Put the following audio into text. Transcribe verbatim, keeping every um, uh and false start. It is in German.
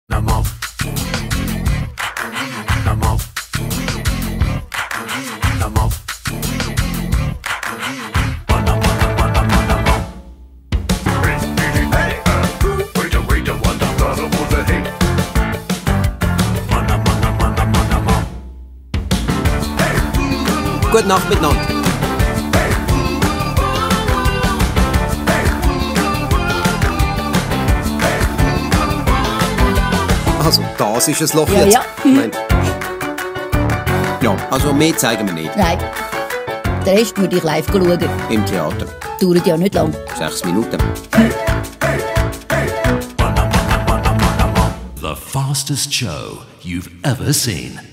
Gute Nacht miteinander. Also, das ist ein Loch Ja, jetzt. ja. Nein. Ja, also mehr zeigen wir nicht. Nein, den Rest würde ich live schauen. Im Theater. Dauert ja nicht lang. Sechs Minuten. The fastest show you've ever seen.